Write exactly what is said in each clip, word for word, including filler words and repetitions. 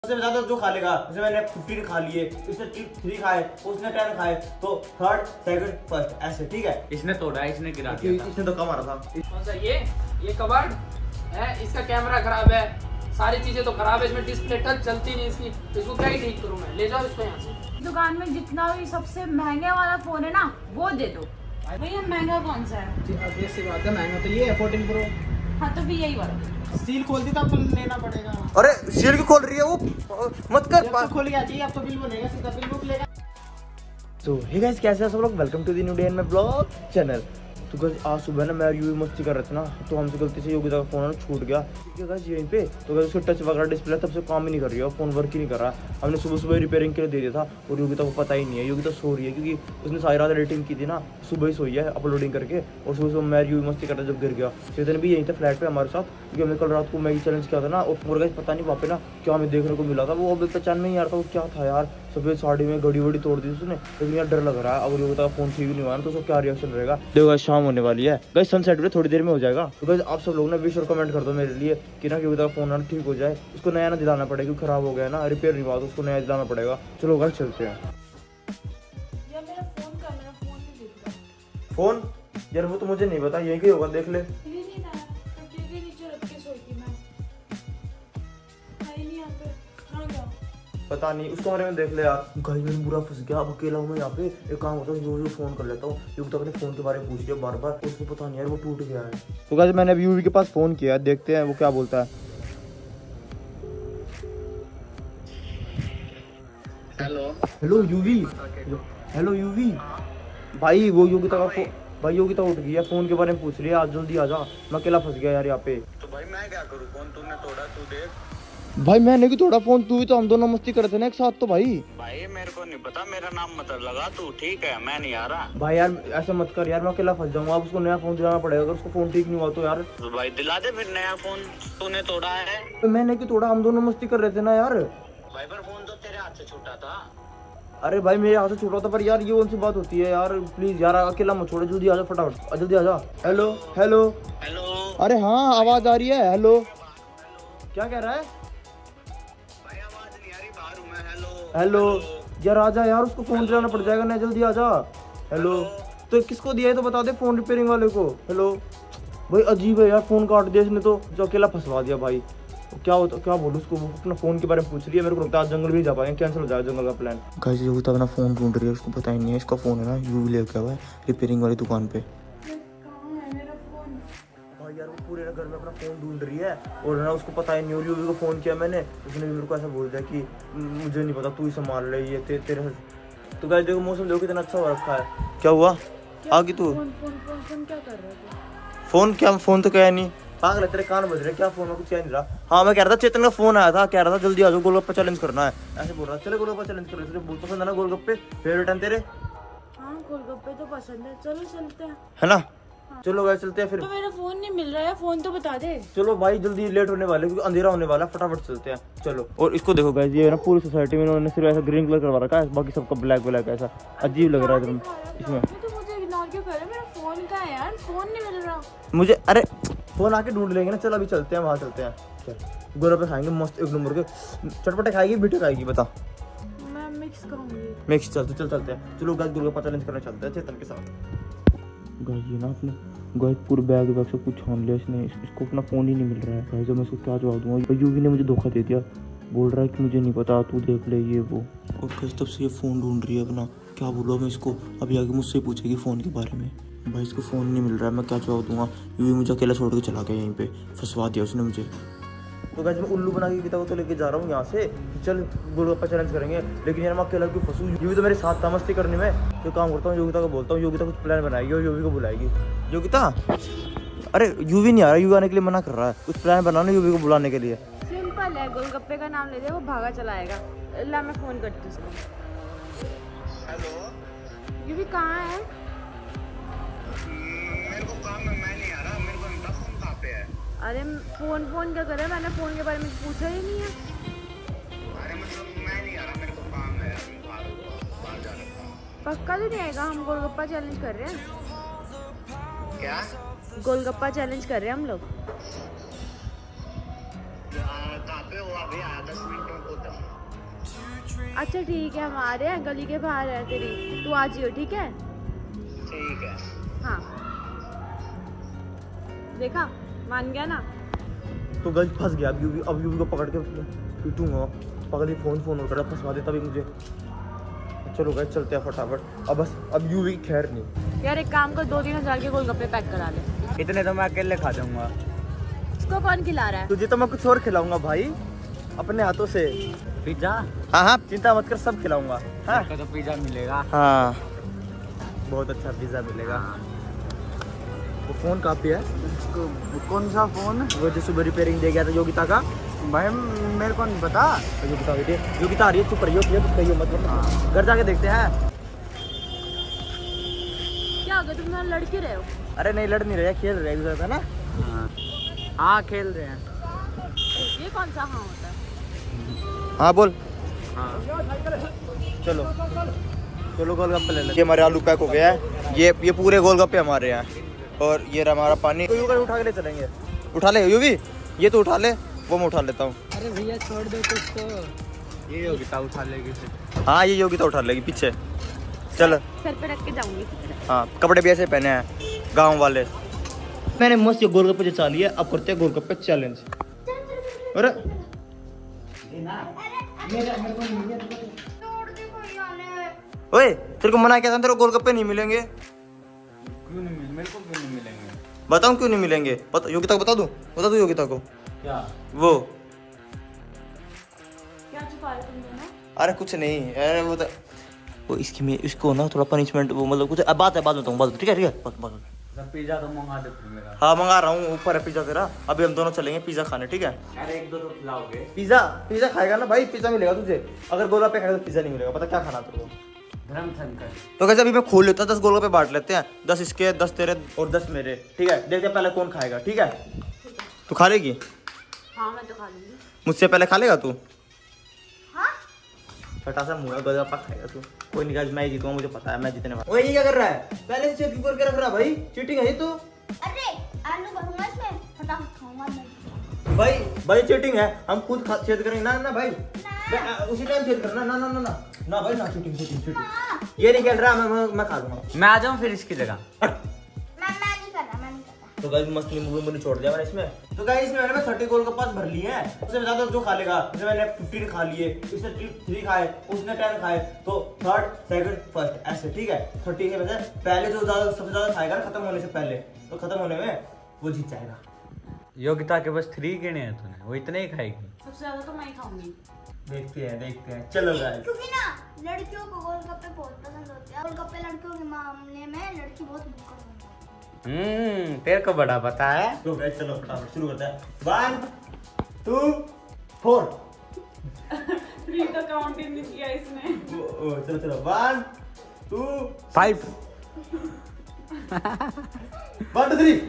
सबसे ज्यादा जो खा लेगा, जैसे मैंने फिफ्टीन खा लिए, इसने थ्री खाए, उसने टेन खाए, तो थर्ड सेकंड फर्स्ट ऐसे, ठीक है। इसने तोड़ा, इसने गिरा दिया, इसने तो कम आ रहा था। कौन सा ये ये कवर्ड है, इसका कैमरा खराब है, सारी चीजें तो खराब है, इसमें डिस्प्ले टच चलती नहीं इसकी, इसको क्या ही ठीक करूं मैं। ले जाओ इसको यहाँ से। दुकान में जितना भी सबसे महंगे वाला फोन है ना वो दे दो। भैया महंगा कौन सा है? जी obvious सी बात है, महंगा तो ये है फोर्टीन प्रो। हाँ तो भी यही वाला। सील खोल दी तो अब लेना पड़ेगा। अरे सील क्यों खोल रही है वो? मत कर। जब तो खुल गया जी, अब तो बिल बनेगा, सीधा बिल बुक लेगा। तो हे गाइस, कैसे हैं सब लोग? Welcome to the new day in my blog channel. तो गाइस आज सुबह ना मैं यूं मस्ती कर रहे थे ना, तो हमसे गलती से योगिता का फोन छूट गया, ठीक है गाइस यहीं पे। तो गाइस उसका टच वगैरह डिस्प्ले तब से काम ही नहीं कर रही है, फोन वर्क ही नहीं कर रहा। हमने सुबह सुबह रिपेयरिंग के लिए दे दिया था और योगिता को पता ही नहीं है। योगिता सो रही है क्योंकि उसने सारी रात एडिटिंग की थी ना, सुबह ही सोई है अपलोडिंग करके। और सुबह सुबह मैं यूं मस्ती करता जब गिर गया। चेतन भी यहीं थे फ्लैट पे हमारे साथ, क्योंकि हमने कल रात को मैगी चैलेंज किया था ना। और गाइस पता नहीं वहाँ पे ना क्या हमें देखने को मिला था, वो अभी पहचान में नहीं आ रहा था वो क्या था यार। सफेद साड़ी में घड़ी वड़ी तोड़ दी उसने, लेकिन यार डर लग रहा है। अगर योगिता का फोन ठीक नहीं हुआ तो उसका क्या रिएक्शन रहेगा। देखो शाम होने वाली है गाइस, सनसेट भी थोड़ी देर में हो जाएगा। तो गाइस आप सब लोग ना विश और कमेंट कर दो मेरे लिए कि ना योगिता का फोन ना ठीक हो जाए, उसको नया ना दिलाना पड़ेगा क्योंकि खराब हो गया ना, रिपेयर नहीं हुआ तो उसको नया दिलाना पड़ेगा। चलो गाइस चलते हैं। यार मेरा फोन का मेरा फोन नहीं दिख रहा। फोन यार वो तो मुझे नहीं पता, यही होगा, देख ले। ये नहीं था, कपड़े के नीचे रख के सोई थी मैं। है ही नहीं यहाँ पे, कहाँ गया? पता नहीं, उस कमरे में देख ले यार। गाइस मैं बुरा फंस गया, अब अकेला हूँ मैं यहाँ पे। एक काम होता है यूवी फोन कर लेता हूँ, योगिता अपने फोन के बारे में पूछ लिया बार बार, उसको पता नहीं यार वो टूट गया है। तो गाइस मैंने अभी यूवी के पास फोन किया, देखते हैं वो क्या बोलता है। Hello hello Yuvi, hello Yuvi भाई, वो योगिता का फोन भाई, योगिता उठ गई है, फोन के बारे में पूछ रही है, आज जल्दी आ जा, मैं अकेला फंस गया यार यहाँ पे। तो भाई मैं क्या करूँ, फोन तूने तोड़ा, तू देख। भाई मैंने भी थोड़ा फोन, तू भी तो, हम दोनों मस्ती कर रहे थे ना एक साथ। तो भाई भाई मेरे को नहीं पता, मेरा नाम मत लगा तू, ठीक है, मैं नहीं आ रहा। भाई यार ऐसा मत कर यार, मैं अकेला फंस जाऊंगा। अब उसको नया फोन दिलाना पड़ेगा, अगर उसको फोन ठीक नहीं हुआ तो यार। तो भाई दिला दे फिर नया फोन, तूने तोड़ा है। तो मैंने क्यों तोड़ा, हम दोनों मस्ती कर रहे थे ना यार। भाई पर फोन तो तेरे हाथ से छूटा था। अरे भाई मेरे हाथ से छूटा था, पर यार ये कौन सी बात होती है यार, प्लीज यार अकेला मत छोड़ो, जल्दी आ जा फटाफट, जल्दी आ जा। हेलो हेलो हेलो, अरे हाँ आवाज आ रही है। हेलो क्या कह रहा है? भाई आवाज नहीं आ रही, बाहर हूँ मैं। हेलो हेलो यार आजा यार, उसको फोन दिलाना पड़ जाएगा ना, जल्दी आ जा। हेलो तो किसको दिया है तो बता दे, फोन रिपेयरिंग वाले को। हेलो भाई अजीब है यार, फोन काट दिया इसने तो, जो अकेला फंसवा दिया भाई। क्या होता, क्या बोलूं उसको, वो अपना फोन के बारे में पूछ रही है। मेरे को लगता है आज जंगल भी नहीं जा पाएंगे, कैंसिल हो जाएगा जंगल का प्लान। गाइस योगिता अपना फोन ढूंढ रही है, उसको पता ही नहीं है इसका फोन है ना, यूवी लेके हुआ है रिपेयरिंग वाली दुकान पे। कहाँ है मेरा फोन? भाई यार वो पूरे ना घर में अपना फोन ढूंढ रही है और ना उसको पता ही नहीं। और यूवी को फोन किया मैंने, उसने भी मेरे को ऐसा बोल दिया कि मुझे नहीं पता, तू ही संभाल रही है, ते, तेरे। तो गाइस देखो मौसम देखो कितना अच्छा हो रखा है। क्या हुआ, आ गई तू? फोन फोन फोन फोन क्या कर रहे थे? फोन क्या, फोन तो क्या नहीं, पागल है तेरे कान बज रहे, क्या फोन में कुछ क्या नहीं रहा। हाँ मैं कह रहा था चेतन का फोन आया था, कह रहा था जल्दी आ जाओ, गोलगप्पा चैलेंज करना है, ऐसे बोल रहा था। चले गोलगप्पा चैलेंज कर रहे थे, बहुत पसंद है ना गोलगप्पे, फेवरेट है तेरे? हाँ गोलगप्पे तो पसंद है, चलो चलते हैं। है ना? चलो गाइस चलते हैं फिर। तो मेरा फोन नहीं मिल रहा है, फोन तो बता दे। चलो भाई जल्दी, लेट होने वाले क्योंकि अंधेरा होने वाला है, फटाफट चलते हैं चलो। और इसको देखो गाइस, ये ना पूरी सोसाइटी में इन्होंने सिर्फ ऐसा ग्रीन कलर करवा रखा है, बाकी सबका ब्लैक ब्लैक, ऐसा अजीब लग रहा है इसमें। तो मुझे इग्नोर क्यों कर रहे हो? मेरा फोन कहाँ है यार, फोन नहीं मिल रहा मुझे। अरे फोन आके ढूंढ लेंगे ना, चल अभी चलते हैं, वहाँ चलते हैं। चल गोलगप्पे खाएंगे मस्त एक नंबर के, चटपटे खाएगी मीठे खाएगी बता? मैं मिक्स खाऊंगी। मिक्स चलते चल चलते हैं। चलो गाइस गोलगप्पा चैलेंज करने चलते हैं चेतन के साथ। गाइस ये ना अपने गाइस पूरे बैग बैग से कुछ छान लिया इसने, इसको अपना फोन ही नहीं मिल रहा है। गाइस मैं इसको क्या जवाब दूंगा, यूवी ने मुझे धोखा दे दिया, बोल रहा है कि मुझे नहीं पता, तू देख ले ये वो। और गाइस तब से ये फोन ढूंढ रही है अपना, क्या बोलूँ मैं इसको, अभी आगे मुझसे पूछेगी फोन के बारे में। भाई इसको फोन नहीं मिल रहा है, मैं क्या जवाब दूंगा। यूवी मुझे अकेला छोड़ के चला गया, यहीं पे फंसवा दिया उसने मुझे। तो गाइस मैं उल्लू बना के किताब तो लेके जा रहा हूँ यहाँ से, चल गोलगप्पा चैलेंज करेंगे, लेकिन यार मैं अकेला क्यों फंसूँ। यूवी तो मेरे साथ था मस्ती करने में। तो काम करता हूँ, योगिता को बोलता हूँ, योगिता कुछ प्लान बनाएगी और यूवी को बुलाएगी। योगिता अरे यूवी नहीं आ रहा, यूवी आने के लिए मना कर रहा है, कुछ प्लान बनाना यूवी को बुलाने के लिए। सिंपल है, गोलगप्पे का नाम ले दे, वो भागा चला आएगा। ला मैं फोन करती हूँ उसको। हेलो यूवी कहाँ है? मेरे को काम है, मैं नहीं आ रहा, मेरे को नहीं पता फोन कहाँ पे है। अरे फोन फोन क्या कर रहा है, मैंने फोन के बारे में पूछा ही नहीं है। अरे मतलब मैं नहीं आ रहा, मेरे को काम है, अभी बाहर बाहर जाने का। पक्का तो नहीं आएगा? हम गोलगप्पा चैलेंज कर रहे हैं। क्या गोलगप्पा चैलेंज कर रहे हैं हम लोग। कहाँ पे हो? अभी आया दस मिनट में, दस अच्छा ठीक है, हम आ रहे हैं, गली के बाहर है तेरी, तू आ जियो, ठीक है? ठीक है। हाँ देखा, मान गया ना। तो गाइस फंस गया। अब यूवी अब यूवी को पकड़ के पीटूंगा। पकड़ फोन फोन उठा फंसवा देता भी मुझे। चलो गाइस चलते हैं फटाफट। अब बस अब यूवी खैर नहीं। यार एक काम कर, दो तीन हजार के गोलगप्पे पैक करा ले। इतने तो मैं अकेले खा जाऊंगा। इसको कौन खिला रहा है? तुझे तो मैं कुछ और खिलाऊंगा भाई, अपने हाथों से। पिज्जा? हाँ हाँ चिंता मत कर, सब खिलाऊंगा। हाँ तो पिज्जा मिलेगा। हाँ बहुत अच्छा पिज्जा मिलेगा। वो फोन कहाँ पे है? कौन सा फोन? वो जो सुबह रिपेयरिंग दे गया था योगिता का। भाई मेरे को नहीं पता। योगिता बेटे, योगिता आ रही है, चुप रहियो, कहियो मतलब घर जाके देखते हैं। क्या हो गया, तुम लोग लड़के रहे हो? अरे नहीं लड़ नहीं रहे, खेल रहे हैं ना। हाँ खेल रहे हैं। ये कौन सा हाँ होता है? हाँ बोल। हाँ चलो चलो गोलगप्पे ले ले। ये हमारे आलू पैक हो गया है। ये ये पूरे गोलगप्पे हमारे हैं। और ये रहा हमारा पानी। तो यूँ उठा के ले चलेंगे। उठा ले यूवी, ये तो उठा ले, वो मैं उठा लेता हूँ। अरे भैया छोड़ दो कुछ तो। ये योगिता उठा लेगी फिर। हाँ ये योगिता उठा लेगी पीछे। चल सर पे रख के जाऊंगी। हाँ कपड़े भी ऐसे पहने हैं गाँव वाले। मैंने मस्त ये गोलगप्पे जचा लिए, अब करते हैं गोलगप्पे चैलेंज। अरे ओए तेरे को मना किया था, तेरे को गोलगप्पे नहीं मिलेंगे। क्यों नहीं मिलेंगे? मेरे को क्यों नहीं मिलेंगे? बताऊँ क्यों नहीं मिलेंगे? बता योगिता को बता दूँ, बता दूँ योगिता को। क्या वो क्या छुपा रहे तुम दोनों? अरे कुछ नहीं, अरे वो तो वो इसकी में इसको ना थोड़ा पनिशमेंट, वो मतलब कुछ अब बात है, बात बताऊँ, बात ठीक है ठीक है बात बात। पिज्जा तो मंगा दे फिर मेरा। हाँ मंगा रहा हूँ, ऊपर है पिज्जा तेरा। अभी हम दोनों चलेंगे पिज्जा खाने, ठीक है? यार एक दो तो खिलाओगे? पिज्जा पिज्जा खाएगा ना भाई, पिज्जा मिलेगा तुझे। अगर गोलगप्पे खाएगा तो पिज्जा नहीं मिलेगा। पता क्या खाना तेरे को? धर्म शंकर। तो कैसे अभी मैं खोल लेता, दस गोलगप्पे बांट लेते हैं, दस इसके, दस तेरे और दस मेरे, ठीक है? देखते हैं पहले कौन खाएगा, ठीक है? तू खा लेगी? हाँ मैं तो खा लूंगी। मुझसे पहले खा लेगा तू? हाँ छोटा सा मुंह है, गोलगप्पा खाएगा तू। कोई नहीं गाइस, मैं ही जीतूंगा, मुझे पता है मैं जीतने वाला। ओए ये क्या कर रहा है? पहले से चेक करके रख रहा भाई, चीटिंग है ये तो। अरे आलू भरूंगा इसमें, फटाफट खाऊंगा मैं। भाई भाई चीटिंग है, हम खुद छेद करेंगे ना ना भाई। मैं उसी टाइम छेद करना ना ना ना ना ना भाई ना, चीटिंग चीटिंग चीटिंग। ये नहीं खेल रहा, मैं मैं, मैं खा लूंगा। मैं आ जाऊँ फिर इसकी जगह? मैं मैं नहीं कर रहा, मैं नहीं कर रहा। तो गाइस मस्त नींबू नींबू छोड़ दिया मैंने इसमें। तो गाइस इसमें मैंने थर्टी गोल के पास भर लिए हैं। उससे ज्यादा जो खा लेगा, जैसे मैंने फिफ्टीन खा लिए, इसने थ्री खाए, उसने टेन खाए, तो थर्ड सेकंड फर्स्ट ऐसे, ठीक है? थर्टी के वजह पहले जो ज्यादा सबसे ज्यादा खाएगा ना खत्म होने से पहले, तो खत्म होने में वो जीत जाएगा। योगिता के बस थ्री गिने हैं तूने, वो इतने ही खाएगी। सबसे ज्यादा तो मैं ही खाऊंगी। देखते हैं देखते हैं, चलो गाइस। क्योंकि ना लड़कियों को गोलगप्पे बहुत पसंद होते हैं। गोलगप्पे लड़कियों के मामले में लड़की बहुत भूखा होती है। हम्म तेरे को बड़ा पता है। तो गाइस चलो फटाफट शुरू करते हैं। One two four. थ्री तो काउंट ही नहीं किया इसने। ओ, ओ, चलो चलो one two five. One two three.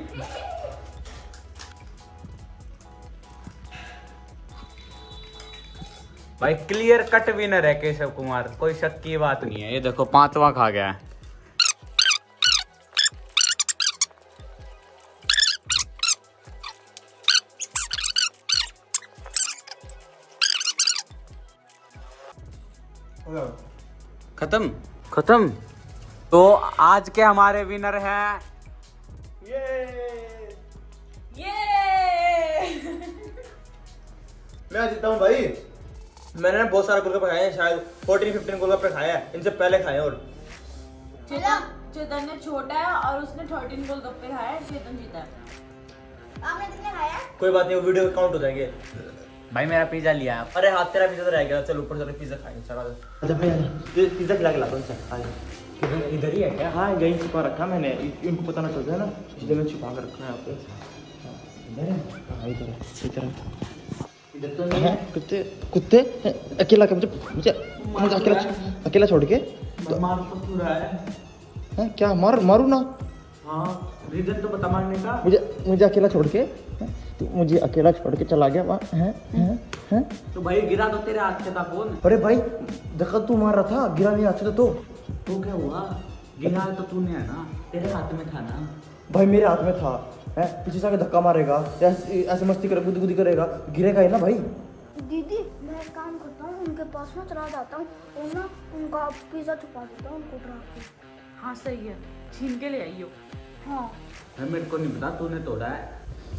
भाई क्लियर कट विनर है केशव कुमार, कोई शक की बात नहीं है। ये देखो पांचवा खा गया है। खत्म खत्म। तो आज के हमारे विनर हैं ये ये मैं जीता हूँ भाई। मैंने बहुत सारे गोलगप्पे खाए हैं, शायद फोर्टीन फिफ्टीन गोलगप्पे खाए हैं, इनसे पहले खाए हैं। और चेतन चेतन ने छोटा है और उसने थर्टीन गोलगप्पे खाए, चेतन जीता है। आपने कितने खाया? कोई बात नहीं, वो वीडियो काउंट हो जाएंगे। भाई मेरा पिज्जा लिया आप। अरे हाथ तेरा पिज्जा तो रह गया, चल ऊपर चलो पिज्जा खाएंगे। चला अच्छा भैया पिज्जा खिला के लाता हूँ। इधर इधर ही है क्या? हाँ यही छुपा रखा मैंने, इनको पता ना चलता है ना, इसलिए मैंने छुपा कर रखा है यहाँ पे। इधर है, हाँ इधर है, इधर है। इधर तो नहीं है। कुत्ते कुत्ते अकेला के मुझे मुझे मुझे अकेला अकेला छोड़ के तो मार तो पूरा है। हैं क्या मार मारू ना? हाँ रीजन तो बता मारने का। मुझे मुझे अकेला छोड़ के, तो मुझे अकेला छोड़ के चला गया वहाँ। हैं हैं हैं तो भाई गिरा तो तेरे हाथ से था फोन। अरे भाई देखा तू मार रहा था, गिरा नहीं हाथ से तो। तो क्या हुआ? गिरा तो तूने है ना, तेरे हाथ में था ना। भाई मेरे हाथ में था, है पीछे से आके धक्का मारेगा, ऐसे ऐसे मस्ती करे, बुद्ध बुद्धि करेगा, गिरेगा ही ना भाई। दीदी मैं एक काम करता हूँ, उनके पास में चला जाता हूँ और ना उनका पिज़्ज़ा छुपा देता हूँ उनको डरा के। हाँ सही है, छीन के ले आइयो। हाँ है, मेरे को नहीं पता, तूने तोड़ा है।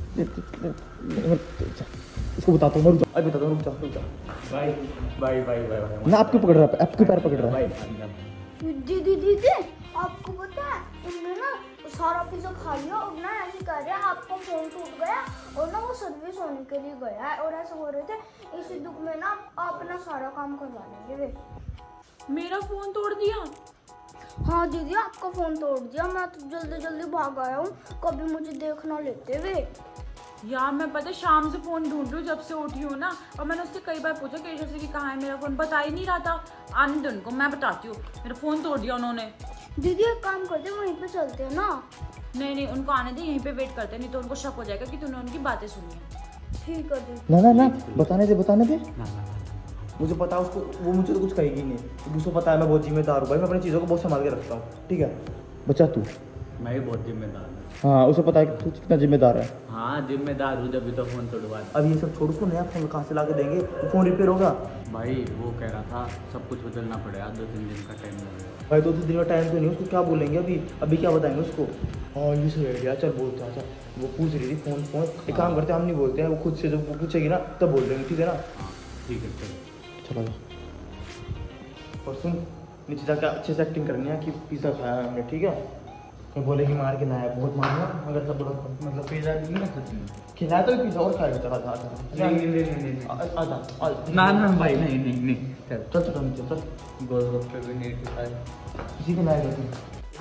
इसको बताता हूँ मैं, रुक जा अभी बताता हूँ, रुक जा रुक जा। भाई भाई भाई भाई ना आपके पकड़ रहा है, आपके पैर पकड़ रहा है। दीदी दीदी आपको पता है उन्होंने ना सारा पिज़्ज़ा खा लिया और ना ऐसे कह रहे हैं आपका फोन टूट गया और ना वो सर्विस होने के लिए गया है और ऐसे हो रहे थे इसी दुख में ना आप अपना सारा काम करवा लेंगे वे। मेरा फोन तोड़ दिया? हाँ दीदी आपका फोन तोड़ दिया, मैं तो जल्दी जल्दी भाग आया हूँ, कभी मुझे देख ना लेते वे। यार मैं पता शाम से फोन ढूंढ रही हूँ जब से उठी हूँ ना, और मैंने उससे कई बार पूछा केशव से कि कहाँ है मेरा फोन, बता ही नहीं रहा था। आने दो उनको, मैं बताती हूँ। मेरा फोन तोड़ दिया उन्होंने। दीदी एक काम करते वहीं पे चलते हैं ना। नहीं नहीं उनको आने दे, यहीं पे वेट करते हैं, नहीं तो उनको शक हो जाएगा कि तूने उनकी बातें सुनी है। ठीक है दीदी। ना ना ना बताने दे बताने दे, मुझे पता है उसको, वो मुझे तो कुछ कहेगी नहीं, उसको पता है मैं बहुत जिम्मेदार हूँ भाई, मैं अपनी चीज़ों को बहुत संभाल के रखता हूँ। ठीक है बच्चा तू, मैं भी बहुत जिम्मेदार हूँ। हाँ उसे पता है कि तू कितना जिम्मेदार है। हाँ जिम्मेदार हूँ, जब भी तो फोन तोड़वा। अब ये सब छोड़ को नया फोन कहाँ से ला के देंगे, वो फोन रिपेयर होगा। भाई वो कह रहा था सब कुछ बदलना पड़ेगा, दो तीन दिन का टाइम लगेगा। भाई दो तीन दिन का टाइम तो नहीं, उसको क्या बोलेंगे अभी, अभी क्या बताएंगे उसको। हाँ ये सही आइडिया, चल बोलते हैं। अच्छा वो पूछ रही थी फोन फोन एक काम करते हैं, हम नहीं बोलते हैं, वो खुद से जब वो पूछेगी ना तब बोल देंगे, ठीक है ना। ठीक है चलो चलो जाओ। और सुन नीचे जाकर अच्छे से एक्टिंग करनी है कि पिज़्ज़ा खाया है हमने, ठीक है। मैं बोलेगी मार के लाया, बहुत मारना अगर सब बोला मतलब पिज़्ज़ा नहीं ना सच में खिलाया तो पिज़्ज़ा और खाएगा। चला जा आजा नहीं नहीं नहीं नहीं आजा आजा ना ना भाई नहीं नहीं नहीं चल चल चल नीचे चल। गोलगप्पे भी नहीं खाए, किसी को लाएगा तू।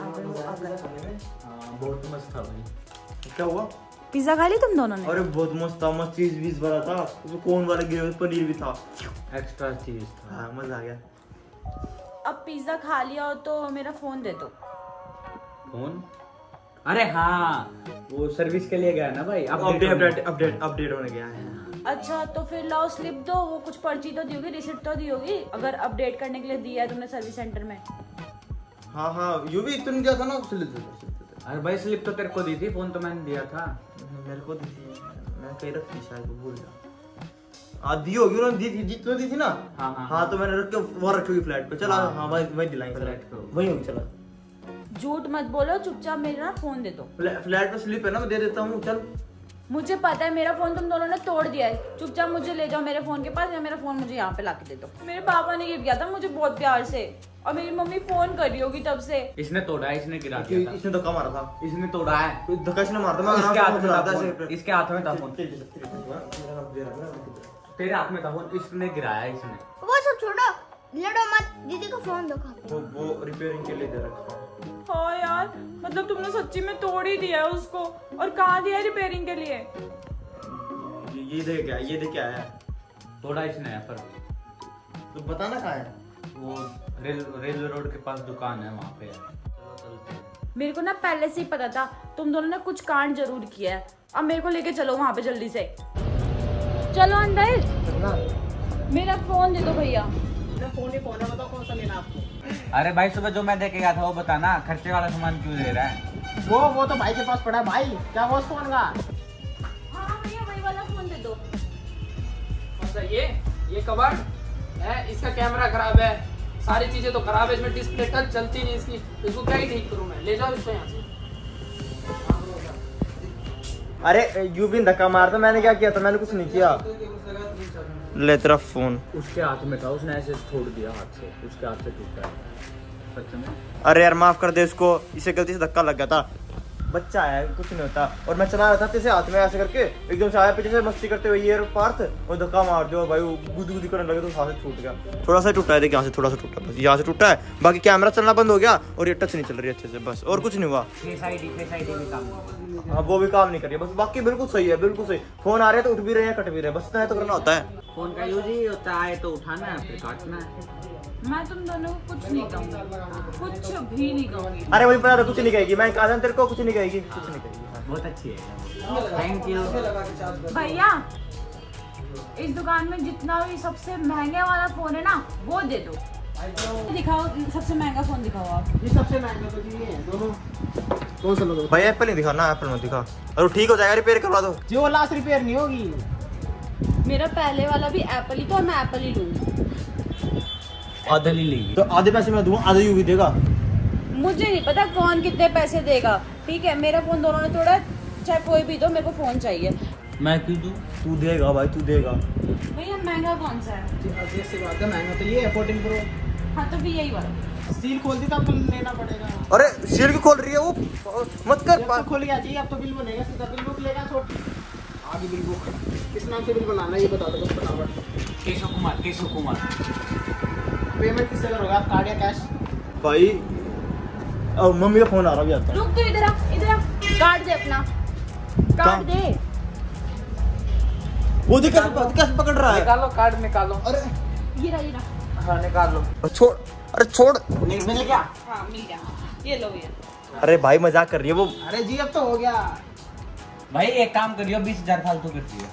हाँ बहुत मस्त था भाई। क्या हुआ? पिज्जा खा ली तुम दोनों ने? अरे बहुत मस्त था, मस्त चीज बीज भरा था उसमें, कौन वाले गिरे हुए पनीर भी था, एक्स्ट्रा चीज था। हाँ मजा आ गया। अब पिज्जा खा लिया हो तो मेरा फोन दे दो। फोन? अरे हाँ वो सर्विस के लिए गया ना भाई, अपडेट अपडेट अपडेट अपडेट होने गया है। अच्छा तो फिर लाओ स्लिप दो, वो कुछ पर्ची तो दी होगी, रिसिप्ट तो दी होगी, अगर अपडेट करने के लिए दिया है तुमने सर्विस सेंटर में। हाँ हाँ यू भी तुमने दिया था ना। अरे भाई स्लिप तो तेरे को दी थी, फोन तो मैंने दिया था। मेरे को दी थी, मैं कहीं रखी शायद, भूल गया। आधी होगी उन्होंने दी थी, जितने दी थी ना। हाँ हाँ हाँ तो मैंने रख के वो रखी हुई फ्लैट पे। चला हाँ वही वही दिलाएंगे, फ्लैट पे वही होगी। चला झूठ मत बोलो, चुपचाप मेरा ना फोन दे दो। फ्लैट पे स्लिप है ना, मैं दे देता हूँ। चल मुझे पता है मेरा फोन तुम दोनों ने तोड़ दिया है, चुपचाप मुझे ले जाओ मेरे फोन के पास, या मेरा फोन मुझे यहाँ पे लाके दे दो। मेरे पापा ने गिफ्ट किया था मुझे बहुत प्यार से, और मेरी मम्मी फोन कर रही होगी तब से। इसने तोड़ा है, इसने गिरा दिया था। इसने धक्का मारा था, इसने तोड़ा है, धक्का इसने मारा था। मैं इसके हाथ में था था फोन, इसके हाथ में था फोन, तेरे हाथ में था फोन, इसने गिराया इसने। वो सब छोड़ो, लड़ो मत, दीदी को फोन दो। वो वो रिपेयरिंग के लिए दे रखा है। हाँ यार मतलब तुमने सच्ची में तोड़ ही दिया है उसको, और कहाँ दिया है रिपेयरिंग के लिए? ये दे क्या, ये दे क्या है? तोड़ा इसने है पर तो बताना कहाँ है? वो रेल रेलवे रोड के पास दुकान है, वहाँ पे है। चलो चलते हैं। मेरे को ना पहले से ही पता था तुम दोनों ने कुछ कांड जरूर किया है, अब मेरे को लेके चलो वहाँ पे जल्दी से। चलो अंदर। मेरा फोन दे दो भैया। फोन ही फोन है, बताओ कौन सा लेना आपको। अरे भाई सुबह जो मैं देखे गया था वो बताना, खर्चे वाला सामान क्यों ले रहा है? वो वो तो भाई के पास पड़ा है। भाई क्या वो फोन का? हाँ भैया वही वाला फोन दे दो। कौन सा? ये ये कवर्ड है, इसका कैमरा खराब है, सारी चीजें तो खराब है, इसमें डिस्प्ले टच चलती नहीं इसकी, इसको क्या ही ठीक करूं मैं? ले जाओ इसको यहाँ से। अरे यू भी धक्का मारता, मैंने क्या किया था? मैंने कुछ नहीं किया। ले तेरा फोन। उसके हाथ में था, उसने ऐसे छोड़ दिया हाथ से, उसके हाथ से टूटा है सच में। अरे यार माफ कर दे उसको, इसे गलती से धक्का लग गया था, बच्चा है कुछ नहीं होता। और मैं चला रहा था तेरे हाथ में ऐसे करके, एकदम से आया पीछे से मस्ती करते हुए ये पार्थ, और धक्का मार दिया भाई, वो गुदी गुदी करने लगे तो हाथ से छूट गया। थोड़ा सा टूटा है, देख यहाँ से थोड़ा सा टूटा, बस यहाँ से टूटा है, बाकी कैमरा चलना बंद हो गया और ये टच नहीं चल रही अच्छे से, बस और कुछ नहीं हुआ। फेस आईडी फेस आईडी भी काम, हाँ वो भी काम नहीं कर रही है, बस बाकी बिल्कुल सही है, बिल्कुल सही। फोन आ रहे हैं तो उठ भी रहे हैं, कट भी रहे हैं, बस इतना है तो करना होता है। फोन का यूज ही होता है, तो उठाना है फिर काटना है। मैं तुम दोनों को कुछ नहीं कहूँगी, कुछ भी नहीं कहूँगी। अरे वही पता, कुछ नहीं कहेगी, मैं कहा तेरे को कुछ नहीं कहेगी, कुछ नहीं कहेगी। बहुत अच्छी है, थैंक यू भैया। इस दुकान में जितना भी सबसे महंगे वाला फोन है ना वो दे दो। दिखाओ सबसे महंगा फोन, दिखाओ आप। ये सबसे महंगा तो जी है दोनों। कौन सा लोगे भाई? एप्पल नहीं दिखा ना, एप्पल मत दिखा, और ठीक हो जाएगा, रिपेयर करवा दो। जी वो लास्ट रिपेयर नहीं होगी। मेरा पहले वाला भी एप्पल ही तो, मैं एप्पल ही लूंगी। आधा ले लेगी। तो आधे पैसे मैं दूंगा, आधा यू भी देगा। मुझे नहीं पता कौन कितने पैसे देगा, ठीक है? मेरा फोन दोनों ने तोड़ा, चाहे कोई भी दो, मेरे को फोन चाहिए। मैं क्यों दूं? तू देगा भाई, तू देगा। भैया महंगा कौन सा है? जी से बात है, महंगा तो ये है फोर्टीन प्रो। हाँ तो भी यही वाला। सील खोल दी तो अब लेना पड़ेगा। अरे सील क्यों खोल रही है वो? मत कर। अब तो खुल गया जी, अब तो बिल बनेगा, सीधा बिल बुक लेगा। छोड़ आगे बिल बुक किस नाम से बिल बनाना है ये बता दो बस फटाफट। केशव कुमार, केशव कुमार। पेमेंट किससे करोगे आप, कार्ड या कैश? भाई और मम्मी का फोन आ रहा भी आता है। रुक तो इधर आ, इधर आ, कार्ड दे अपना, कार्ड दे। वो देख कैसे कैसे पकड़ रहा है। निकालो कार्ड निकालो। अरे ये रहा, ये रहा। हाँ निकाल लो। छोड़, अरे छोड़। मिल गया। हाँ मिल गया, ये लो ये। अरे भाई मजाक कर रही है वो। अरे जी अब तो हो गया। भाई एक काम करियो, बीस हजार फालतू कर दियो।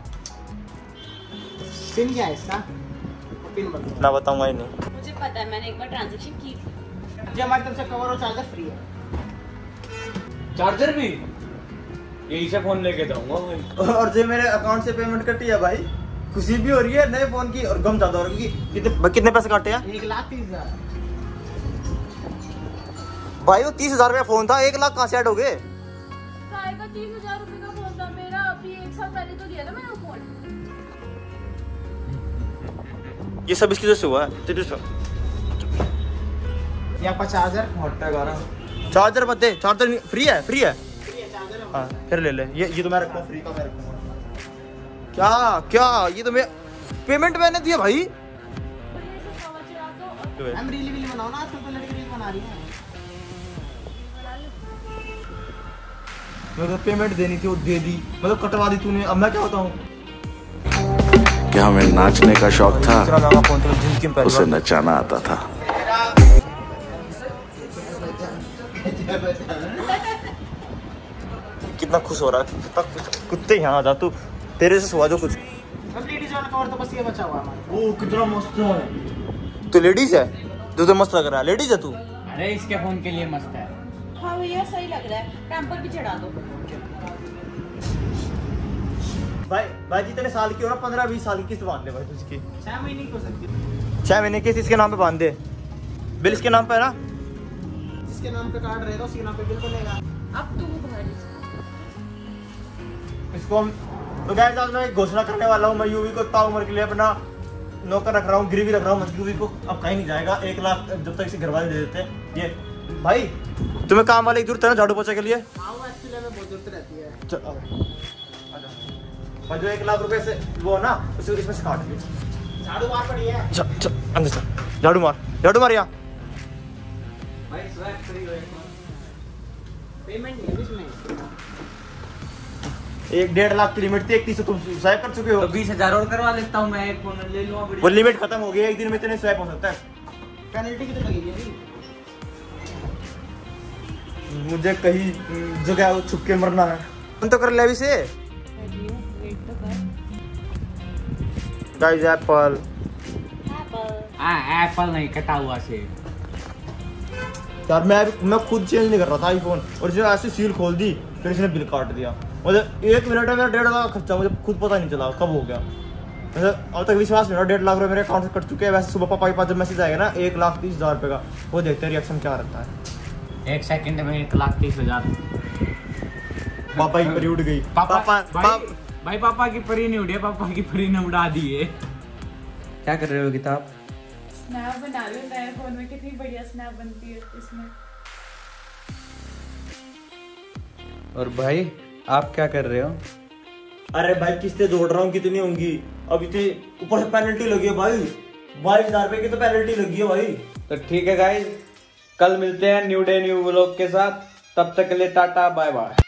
पिन क्या है इसका? पिन बताओ। ना बताऊंगा ही नहीं। मुझे पता है, मैंने एक बार ट्रांजैक्शन की थी। जी हमारी तरफ से कवर और चार्जर फ्री है। चार्जर भी यही से फोन लेके जाऊंगा भाई। और जो मेरे अकाउंट से पेमेंट कटी है भाई, खुशी भी हो रही है नए फोन की और गम ज्यादा हो रहा है क्योंकि कितने कितने पैसे काटे हैं एक लाख तीस हजार। भाई? वो तीस हजार रुपया फोन था, एक लाख कहाँ से ऐड हो गए? काय का तीस हजार रुपए का फोन था मेरा, अभी एक साल पहले तो दिया था मैंने वो फोन। ये सब इसकी वजह से हुआ है। तेरे से ये आपका चार्जर मोटा गारा चार्जर मत दे, चार्जर फ्री है, फ्री है। फ्री है चार्जर है। हाँ फिर ले ले, ये ये तो मैं रखूँ फ्री का, मैं रखूँगा। क्या क्या ये तो मैं पेमेंट मैंने दिया भाई। हम रील वील बनाओ ना, आजकल तो लड़की रील बना रही है। मैं तो पेमेंट देनी थी वो दे दी, मतलब कटवा दी तूने। अब मैं क्या बताऊँ? क्या हमें नाचने का शौक था, इतना महंगा फोन तो जिंदगी में पहली उसे बार। नचाना आता था। कितना खुश हो रहा है, कितना खुश- कुत्ते यहाँ आ जा तू, तेरे से हुआ जो कुछ। अब लेडीज वाला कवर तो बस ये बचा हुआ हमारा। वो कितना मस्त है। तू लेडीज है जो तो मस्त लग रहा है, लेडीज है तू। अरे इसके फोन के लिए मस्त है। हाँ भैया सही लग रहा है, टेम्पर भी चढ़ा दो। भाई भाई जितने साल की हो ना, पंद्रह बीस साल की किस्त बांध दे भाई तुझकी। छह महीने की हो सकती है। छह महीने की इसके नाम पे बांध दे, बिल इसके नाम पे है ना। जिसके नाम पे कार्ड रहेगा उसके नाम पे बिल बनेगा। अब तू भर इसको हम तो गाइस आज मैं एक घोषणा करने वाला हूँ। मैं यूवी को इतना उम्र के लिए अपना नौकर रख रहा हूँ, गिरवी रख रहा हूँ। यूवी को अब कहीं नहीं जाएगा, एक लाख जब तक इसे घर वाले दे देते हैं। ये भाई तुम्हें काम वाले की जरूरत है ना झाड़ू पोछा के लिए? हाँ वो एक्चुअली में बहुत जरूरत रहती है। चल आओ। और जो एक लाख रुपए से वो है ना, उसे इसमें से काट दे। झाड़ू मार पड़ी है। चल चल अंदर चल, झाड़ू मार, झाड़ू मार यहाँ। भाई स्वैग फ्री हो पेमेंट नहीं है इसमें। एक डेढ़ लाख की लिमिट थी, एक तीस तुम स्वैप कर चुके हो। तो बीस हजार और करवा लेता हूँ मैं, एक फोन ले लूँगा। वो लिमिट खत्म हो गई, एक दिन में इतने स्वैप हो सकता है। पेनल्टी कितनी लगेगी अभी? मुझे कहीं जगह छुप के मरना है। फोन तो कर ले अभी से। वेट तो कर। गाइस एप्पल हाँ एप्पल नहीं, कटा हुआ से। यार मैं मैं खुद चेंज नहीं कर रहा था आईफोन, और इसने ऐसे सील खोल दी, फिर इसने बिल काट दिया। मतलब एक मिनट में मेरा डेढ़ लाख खर्चा, मुझे खुद पता नहीं चला कब हो गया। मतलब अब तक विश्वास नहीं हो रहा, डेढ़ लाख रुपए मेरे अकाउंट से कट चुके हैं। वैसे सुबह पापा के पास जब मैसेज आएगा ना एक लाख तीस हजार रुपये का, वो देखते हैं रिएक्शन क्या रहता है। एक सेकंड में एक लाख तीस हजार। पापा की परी उड़ गई। पापा पापा भाई, पाप- भाई पापा की परी नहीं उड़ी, पापा की परी ने उड़ा दी है। क्या कर रहे हो किताब? स्नैप बना लो नए फोन में, कितनी बढ़िया स्नैप बनती है इसमें। और भाई आप क्या कर रहे हो? अरे भाई किस्तें जोड़ रहा हूँ, कितनी होंगी अब? इतनी ऊपर से पेनल्टी लगी है भाई, बाईस हजार रुपए की तो पेनल्टी लगी है भाई। तो ठीक है गाइस, कल मिलते हैं न्यू डे न्यू व्लॉग के साथ। तब तक के लिए टाटा बाय बाय।